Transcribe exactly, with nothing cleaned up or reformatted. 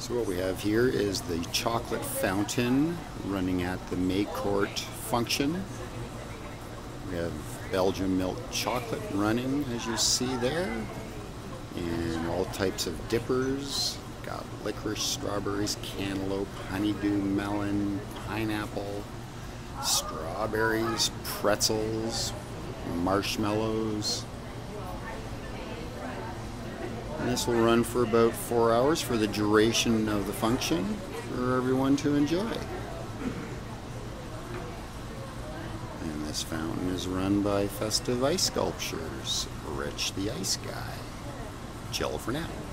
So what we have here is the chocolate fountain running at the May Court function. We have Belgian milk chocolate running, as you see there, and all types of dippers. Got licorice, strawberries, cantaloupe, honeydew melon, pineapple, strawberries, pretzels, marshmallows. And this will run for about four hours for the duration of the function for everyone to enjoy. And this fountain is run by Festiveice Sculptures, Rich the Ice Guy. Chill for now.